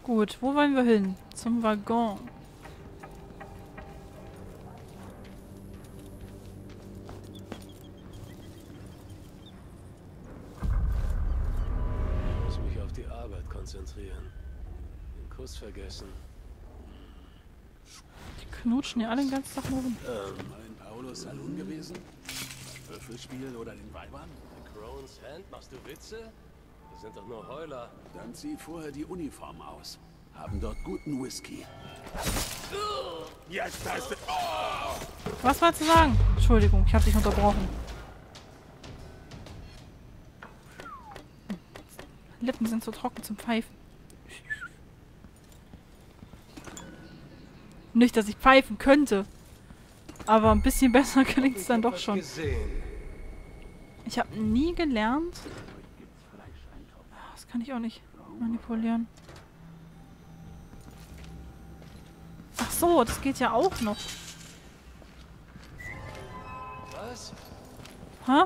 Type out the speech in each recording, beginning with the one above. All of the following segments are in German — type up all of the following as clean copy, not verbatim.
Gut, wo wollen wir hin? Zum Waggon. Ich muss mich auf die Arbeit konzentrieren. Den Kuss vergessen. Die knutschen ja alle den ganzen Tag nur rum. Mal in Paulos Salon gewesen? Würfelspiel oder den Weibern? In Crowns Hand? Machst du Witze? Das sind doch nur Heuler. Dann zieh vorher die Uniform aus. Haben dort guten Whisky. Jetzt hast du... Was wolltest du sagen? Entschuldigung, ich habe dich unterbrochen. Lippen sind so trocken zum Pfeifen. Nicht, dass ich pfeifen könnte. Aber ein bisschen besser gelingt es dann doch schon. Ich habe nie gelernt. Das kann ich auch nicht manipulieren. Ach so, das geht ja auch noch. Was? Hä?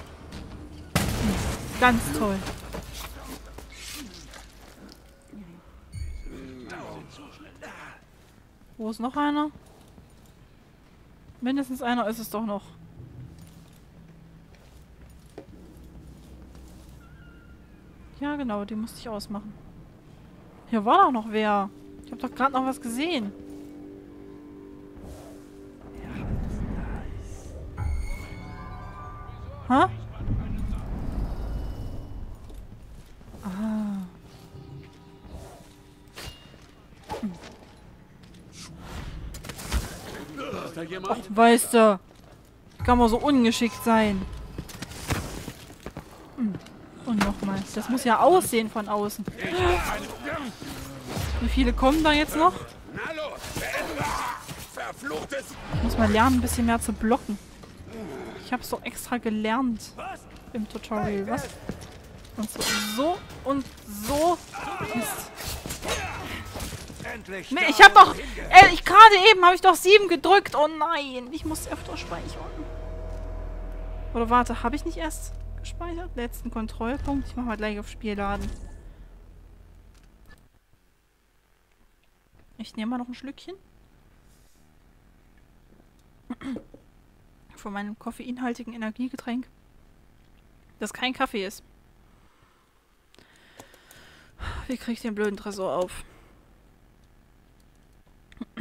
Ganz toll. Wo ist noch einer? Mindestens einer ist es doch noch. Ja, genau, die musste ich ausmachen. Hier war doch noch wer. Ich habe doch gerade noch was gesehen. Hä? Ah. Ist da jemand? Ach, weißt du. Kann man so ungeschickt sein. Und nochmal. Das muss ja aussehen von außen. Wie viele kommen da jetzt noch? Na los! Verfluchtes! Muss man lernen, ein bisschen mehr zu blocken. Ich habe es doch extra gelernt im Tutorial. Was? Und so und so. Mist. Nee, ich habe doch... gerade eben habe ich doch 7 gedrückt. Oh nein, ich muss öfter speichern. Oder warte, habe ich nicht erst gespeichert? Letzten Kontrollpunkt. Ich mache mal gleich auf Spiel laden. Ich nehme mal noch ein Schlückchen. Von meinem koffeinhaltigen Energiegetränk. Das kein Kaffee ist. Wie kriege ich den blöden Tresor auf? Ich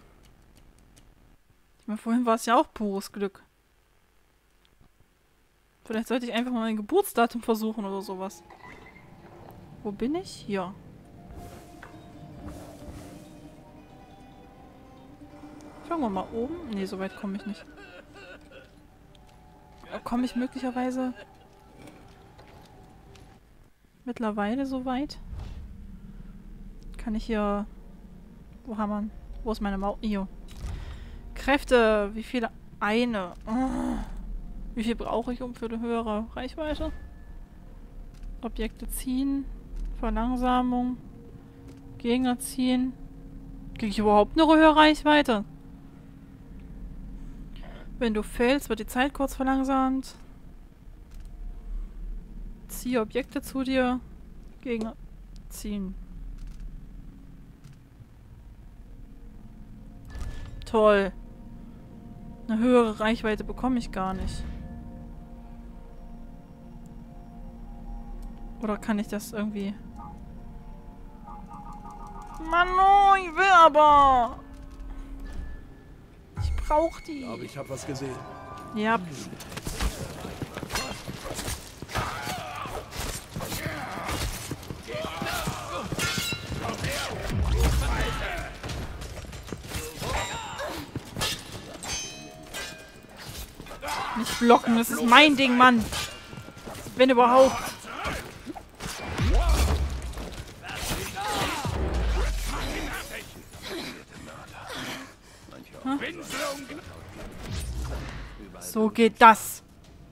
meine, vorhin war es ja auch pures Glück. Vielleicht sollte ich einfach mal mein Geburtsdatum versuchen oder sowas. Wo bin ich? Hier. Fangen wir mal oben. Nee, so weit komme ich nicht. Komme ich möglicherweise mittlerweile so weit? Kann ich hier... Wo haben wir... Wo ist meine Maus? Hier. Kräfte. Wie viele? Eine. Oh. Wie viel brauche ich, um für eine höhere Reichweite? Objekte ziehen. Verlangsamung. Gegner ziehen. Kriege ich überhaupt eine höhere Reichweite? Wenn du fällst, wird die Zeit kurz verlangsamt. Ziehe Objekte zu dir. Gegner ziehen. Toll. Eine höhere Reichweite bekomme ich gar nicht. Oder kann ich das irgendwie... Mano, ich will aber! Ich brauche die. Ich glaube, ich habe was gesehen. Ja. Nicht blocken, das ist mein Ding, Mann. Wenn überhaupt. Hm? So geht das.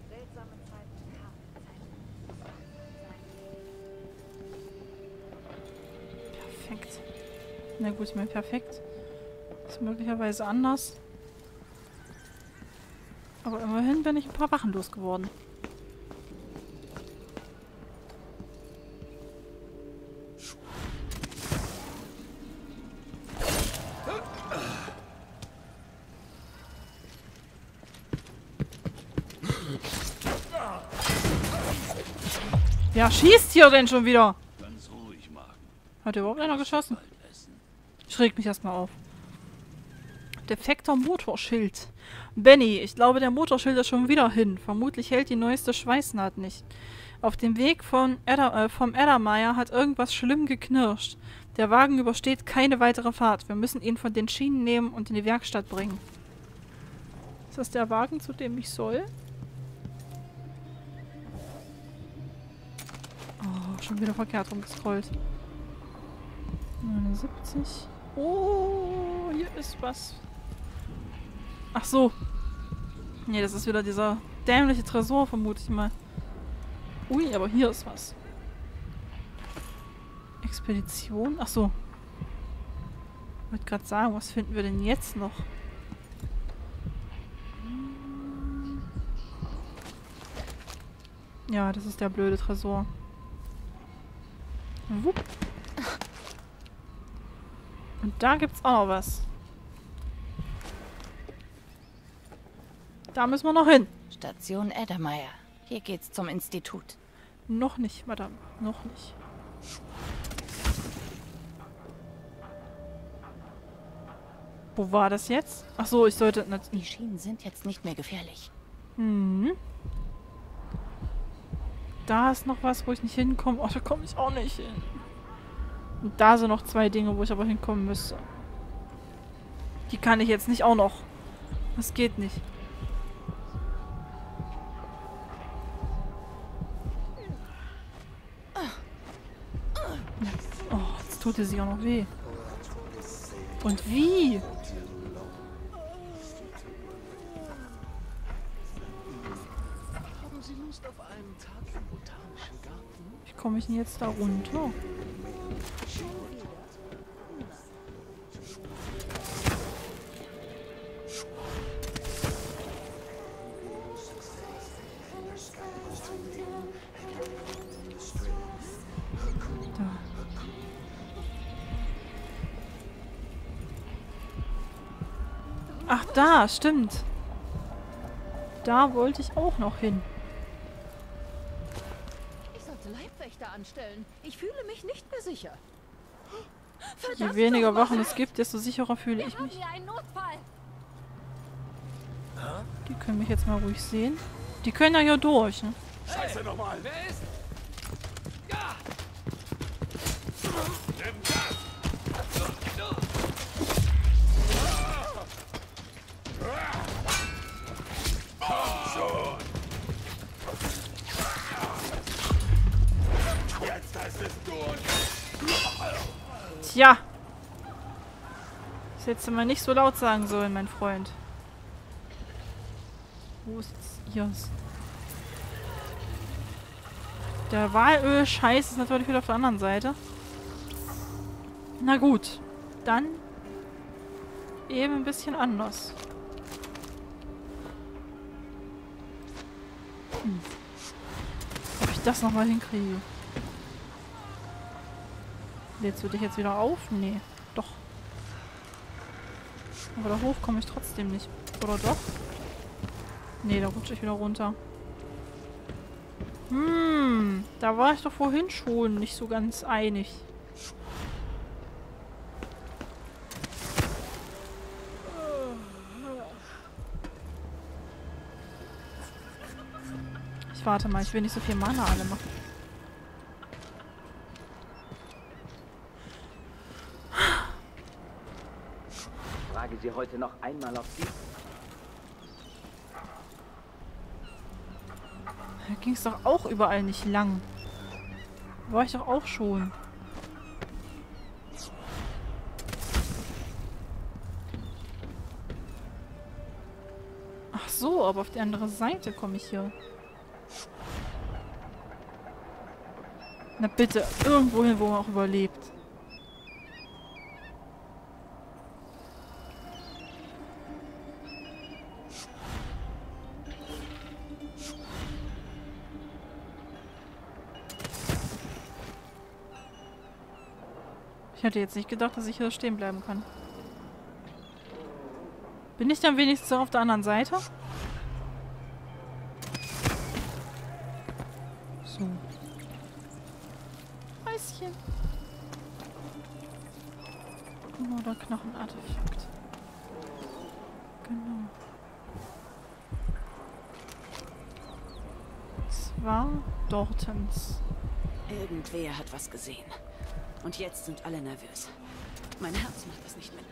Perfekt. Na gut, ich meine perfekt. Ist möglicherweise anders. Aber immerhin bin ich ein paar Wachen losgeworden. Wer schießt hier denn schon wieder? Ganz ruhig, Magen. Hat überhaupt einer geschossen? Bald essen. Ich reg mich erstmal auf. Defekter Motorschild. Benny, ich glaube, der Motorschild ist schon wieder hin. Vermutlich hält die neueste Schweißnaht nicht. Auf dem Weg vom Eddermeier hat irgendwas schlimm geknirscht. Der Wagen übersteht keine weitere Fahrt. Wir müssen ihn von den Schienen nehmen und in die Werkstatt bringen. Ist das der Wagen, zu dem ich soll? Oh, schon wieder verkehrt rumgescrollt. 79. Oh, hier ist was. Ach so. Nee, das ist wieder dieser dämliche Tresor, vermute ich mal. Ui, aber hier ist was. Expedition? Ach so. Ich wollte gerade sagen, was finden wir denn jetzt noch? Ja, das ist der blöde Tresor. Wupp. Und da gibt's auch noch was. Da müssen wir noch hin. Station Eddermeier. Hier geht's zum Institut. Noch nicht, Madame. Noch nicht. Wo war das jetzt? Ach so, ich sollte... Die Schienen sind jetzt nicht mehr gefährlich. Hm. Da ist noch was, wo ich nicht hinkomme. Oh, da komme ich auch nicht hin. Und da sind noch 2 Dinge, wo ich aber hinkommen müsste. Die kann ich jetzt nicht auch noch. Das geht nicht. Oh, jetzt tut sie auch noch weh. Und wie? Haben Sie Lust auf einen Tag im Botanischen Garten? Wie komme ich denn jetzt da runter? Da. Ach, da, stimmt. Da wollte ich auch noch hin. Ich sollte Leibwächter anstellen. Ich fühle mich nicht mehr sicher. Je weniger Wachen es gibt, desto sicherer fühle ich mich. Hier einen Notfall. Die können mich jetzt mal ruhig sehen. Die können ja hier durch, ne? Scheiße nochmal! Wer ist? Ja! Nimm das! Schon! Jetzt ist es durch! Tja. Das hättest du mal nicht so laut sagen sollen, mein Freund. Wo ist jetzt ihr? Der Walöl-Scheiß ist natürlich wieder auf der anderen Seite. Na gut. Dann eben ein bisschen anders. Ob ich das nochmal hinkriege. Lädst du dich jetzt wieder auf? Nee. Doch. Aber da hoch komme ich trotzdem nicht. Oder doch? Nee, da rutsche ich wieder runter. Da war ich doch vorhin schon nicht so ganz einig. Ich warte mal, ich will nicht so viel Mana alle machen. Ich frage Sie heute noch einmal, ob Sie... Da ging es doch auch überall nicht lang. War ich doch auch schon. Ach so, aber auf die andere Seite komme ich hier. Na bitte, irgendwo hin, wo man auch überlebt. Ich hätte jetzt nicht gedacht, dass ich hier stehen bleiben kann. Bin ich dann wenigstens auf der anderen Seite? So. bisschen. Oder Knochenartefakt. Genau. Es war dortens. Irgendwer hat was gesehen. Und jetzt sind alle nervös. Mein Herz macht das nicht mit.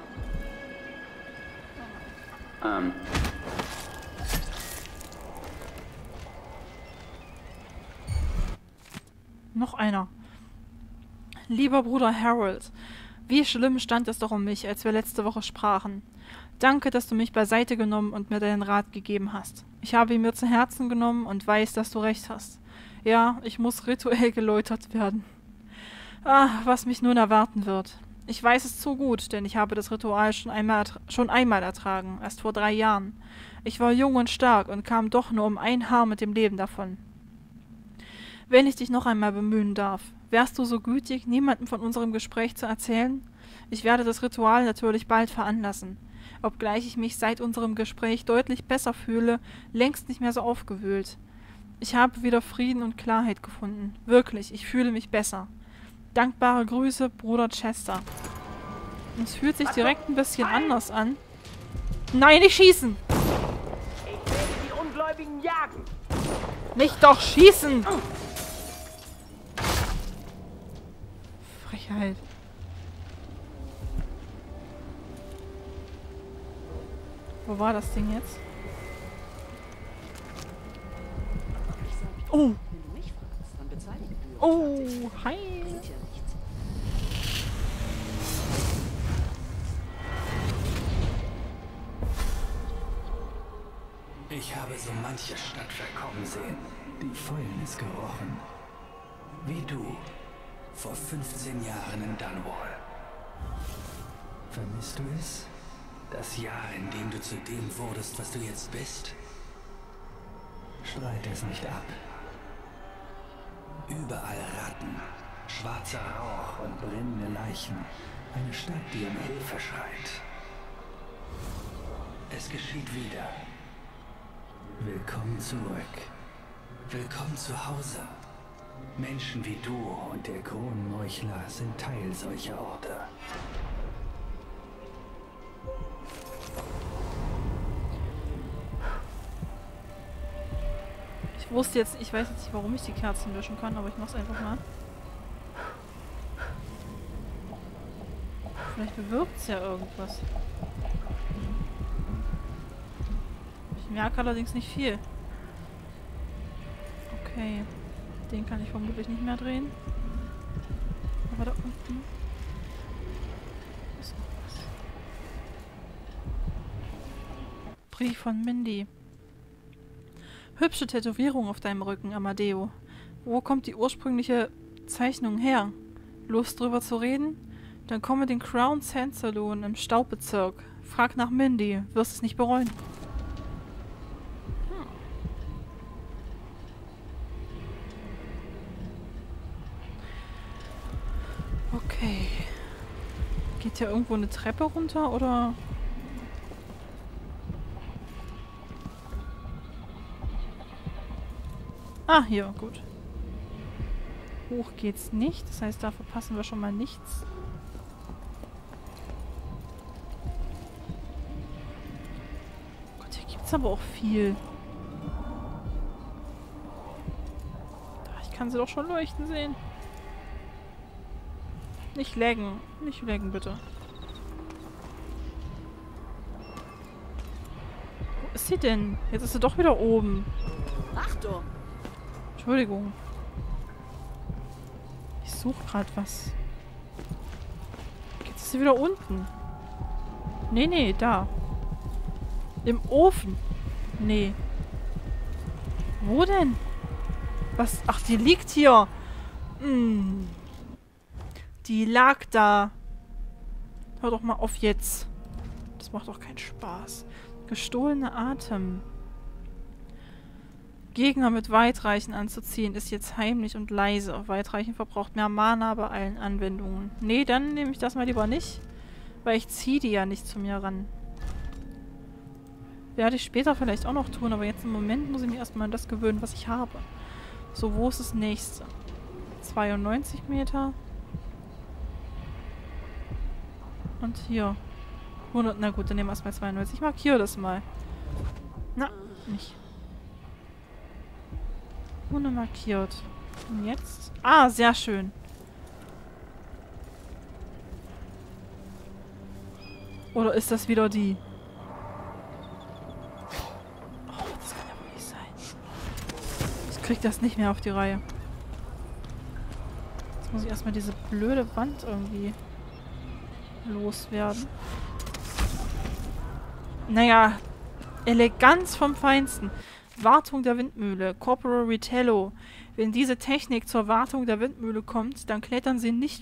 Noch einer. Lieber Bruder Harold, wie schlimm stand es doch um mich, als wir letzte Woche sprachen. Danke, dass du mich beiseite genommen und mir deinen Rat gegeben hast. Ich habe ihn mir zu Herzen genommen und weiß, dass du recht hast. Ja, ich muss rituell geläutert werden. Ah, was mich nun erwarten wird. Ich weiß es zu gut, denn ich habe das Ritual schon einmal ertragen, erst vor 3 Jahren. Ich war jung und stark und kam doch nur um ein Haar mit dem Leben davon. Wenn ich dich noch einmal bemühen darf, wärst du so gütig, niemandem von unserem Gespräch zu erzählen? Ich werde das Ritual natürlich bald veranlassen, obgleich ich mich seit unserem Gespräch deutlich besser fühle, längst nicht mehr so aufgewühlt. Ich habe wieder Frieden und Klarheit gefunden. Wirklich, ich fühle mich besser. Dankbare Grüße, Bruder Chester. Und es fühlt sich direkt ein bisschen anders an. Nein, nicht schießen! Ich werde die Ungläubigen jagen. Nicht doch schießen! Frechheit. Wo war das Ding jetzt? Oh! Wenn du mich fragst, dann bezahle ich Gebühren. Oh, hi! Bringt ja nichts. Ich habe so manche Stadt verkommen sehen. Die Fäulnis gerochen. Wie du. Vor 15 Jahren in Dunwall. Vermisst du es? Das Jahr, in dem du zu dem wurdest, was du jetzt bist? Streit es nicht ab. Überall Ratten, schwarzer Rauch und brennende Leichen. Eine Stadt, die um Hilfe schreit. Es geschieht wieder. Willkommen zurück. Willkommen zu Hause. Menschen wie du und der Kronenmeuchler sind Teil solcher Orte. Ich weiß jetzt nicht, warum ich die Kerzen löschen kann, aber ich mach's einfach mal. Vielleicht bewirkt's ja irgendwas. Ich merke allerdings nicht viel. Okay. Den kann ich vermutlich nicht mehr drehen. Aber da unten ist noch was. Brief von Mindy. Hübsche Tätowierung auf deinem Rücken, Amadeo. Wo kommt die ursprüngliche Zeichnung her? Lust drüber zu reden? Dann komm in den Crown Sand Saloon im Staubbezirk. Frag nach Mindy, wirst es nicht bereuen. Okay. Geht hier irgendwo eine Treppe runter, oder? Ah, hier, gut. Hoch geht's nicht, das heißt, da verpassen wir schon mal nichts. Gott, hier gibt's aber auch viel. Ich kann sie doch schon leuchten sehen. Nicht laggen. Nicht laggen, bitte. Wo ist sie denn? Jetzt ist sie doch wieder oben. Achtung! Entschuldigung. Ich suche gerade was. Jetzt ist sie wieder unten. Nee, nee, da. Im Ofen. Nee. Wo denn? Was? Ach, die liegt hier. Hm. Die lag da. Hör doch mal auf jetzt. Das macht doch keinen Spaß. Gestohlener Atem. Gegner mit Weitreichen anzuziehen ist jetzt heimlich und leise. Weitreichen verbraucht mehr Mana bei allen Anwendungen. Nee, dann nehme ich das mal lieber nicht. Weil ich ziehe die ja nicht zu mir ran. Werde ich später vielleicht auch noch tun, aber jetzt im Moment muss ich mich erstmal an das gewöhnen, was ich habe. So, wo ist das nächste? 92 Meter. Und hier. 100, na gut, dann nehmen wir erstmal 92. Ich markiere das mal. Na, nicht. 100 markiert. Und jetzt? Ah, sehr schön. Oder ist das wieder die? Oh, das kann ja wohl nicht sein. Ich krieg das nicht mehr auf die Reihe. Jetzt muss ich erstmal diese blöde Wand irgendwie loswerden. Naja, Eleganz vom Feinsten. Wartung der Windmühle. Corporal Ritello. Wenn diese Technik zur Wartung der Windmühle kommt, dann klettern sie nicht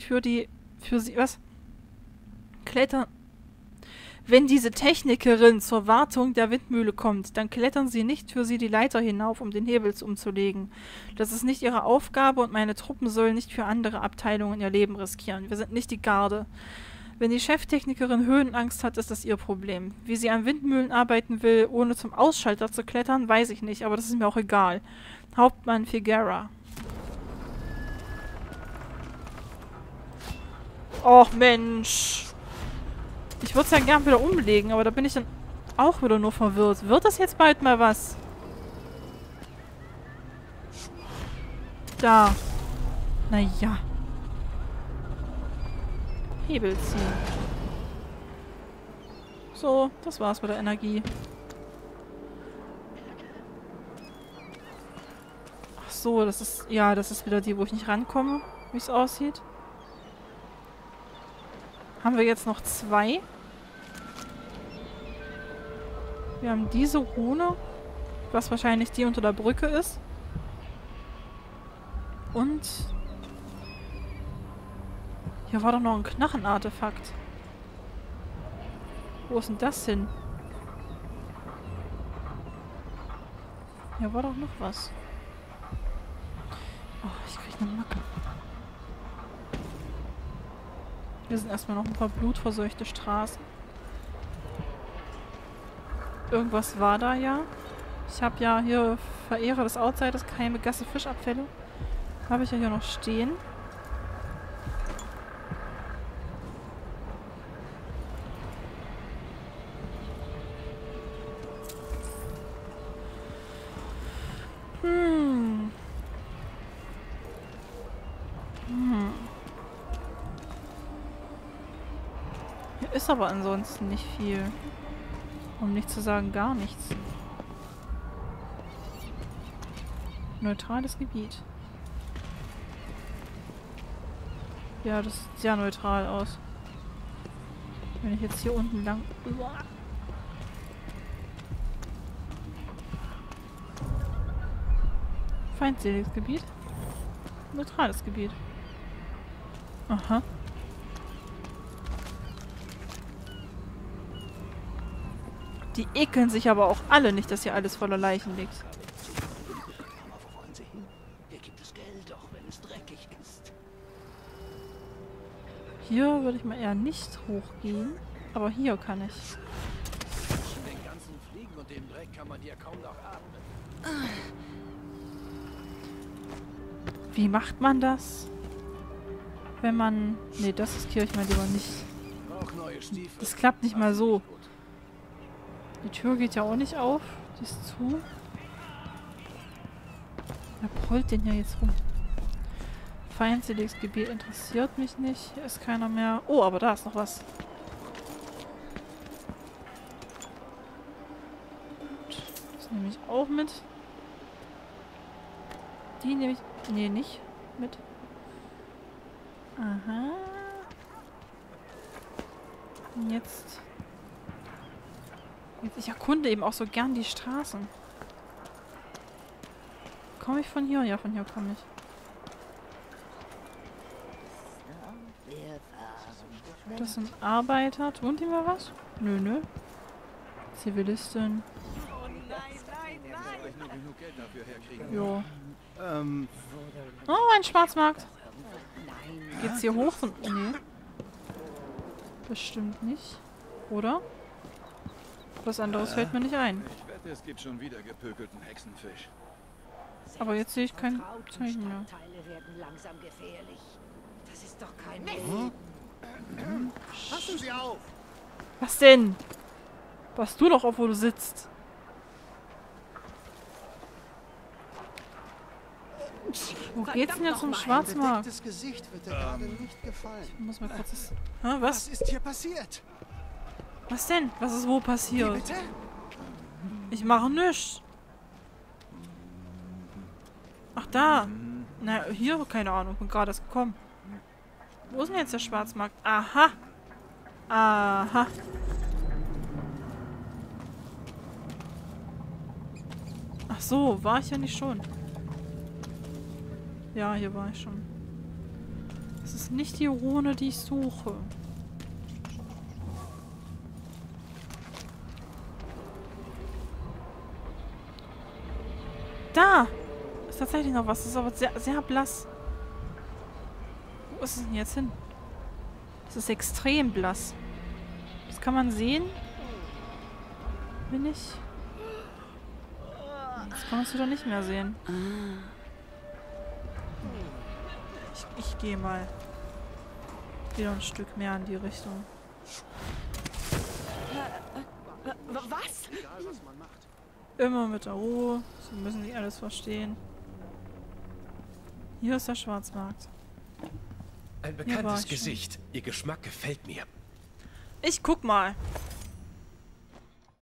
Wenn diese Technikerin zur Wartung der Windmühle kommt, dann klettern sie nicht für sie die Leiter hinauf, um den Hebel umzulegen. Das ist nicht ihre Aufgabe und meine Truppen sollen nicht für andere Abteilungen ihr Leben riskieren. Wir sind nicht die Garde. Wenn die Cheftechnikerin Höhenangst hat, ist das ihr Problem. Wie sie an Windmühlen arbeiten will, ohne zum Ausschalter zu klettern, weiß ich nicht, aber das ist mir auch egal. Hauptmann Figuera. Och Mensch. Ich würde es ja gern wieder umlegen, aber da bin ich dann auch wieder nur verwirrt. Wird das jetzt bald mal was? Da. Naja. Hebel ziehen. So, das war's mit der Energie. Ach so, das ist... Ja, das ist wieder die, wo ich nicht rankomme, wie es aussieht. Haben wir jetzt noch 2? Wir haben diese Rune, was wahrscheinlich die unter der Brücke ist. Und... Hier war doch noch ein Knochenartefakt. Wo ist denn das hin? Hier war doch noch was. Oh, ich krieg eine Macke. Hier sind erstmal noch ein paar blutverseuchte Straßen. Irgendwas war da ja. Ich habe ja hier Verehrer des Outsiders, Keime, Gasse, Fischabfälle. Habe ich ja hier noch stehen. Hier ist aber ansonsten nicht viel. Um nicht zu sagen gar nichts. Neutrales Gebiet. Ja, das sieht sehr neutral aus. Wenn ich jetzt hier unten lang... Feindseliges Gebiet. Neutrales Gebiet. Aha. Die ekeln sich aber auch alle nicht, dass hier alles voller Leichen liegt. Aber wo wollen Sie hin? Hier gibt es Geld, auch wenn es dreckig ist. Hier würde ich mal eher nicht hochgehen. Aber hier kann ich. Zwischen den ganzen Fliegen und dem Dreck kann man hier kaum noch atmen. Wie macht man das? Wenn man... Nee, das ist Kirche mal lieber nicht. Auch neue Stiefel. Das klappt nicht mal so. Die Tür geht ja auch nicht auf. Die ist zu. Wer prollt denn hier jetzt rum? Feindseliges Gebiet interessiert mich nicht. Hier ist keiner mehr. Oh, aber da ist noch was. Gut. Das nehme ich auch mit. Die nehme ich... Nee, nicht mit. Aha. Und jetzt... Ich erkunde eben auch so gern die Straßen. Komme ich von hier? Ja, von hier komme ich. Das sind Arbeiter. Tun die mir was? Nö, nö. Zivilistin. Jo. Oh, ein Schwarzmarkt. Geht's hier hoch? Nee. Bestimmt nicht. Oder? Was anderes fällt mir nicht ein. Ich wette, es gibt schon wieder gepökelten Hexenfisch. Aber jetzt sehe ich kein Zeichen mehr. Teile werden langsam gefährlich. Das ist doch kein Passen Sie auf! Was denn? Pass du doch auf, wo du sitzt. Wo geht's denn jetzt zum Schwarzmarkt? Das Gesicht wird dir gerade nicht gefallen. Ich muss mal kurz das... Hä, Was was? ist hier passiert? Was denn? Was ist wo Wie passiert? bitte? Ich mache nichts. Ach, da. Na, hier, keine Ahnung. Bin gerade erst gekommen. Wo ist denn jetzt der Schwarzmarkt? Aha. Aha. Ach so, war ich ja nicht schon. Ja, hier war ich schon. Das ist nicht die Rune, die ich suche. Da! Ist tatsächlich noch was. Das ist aber sehr, sehr blass. Wo ist es denn jetzt hin? Das ist extrem blass. Das kann man sehen. Bin ich? Jetzt kann man es wieder nicht mehr sehen. Ich gehe mal wieder ein Stück mehr in die Richtung. Was? Immer mit der Ruhe. Sie müssen nicht alles verstehen. Hier ist der Schwarzmarkt. Ein war bekanntes ich schon. Gesicht. Ihr Geschmack gefällt mir. Ich guck mal.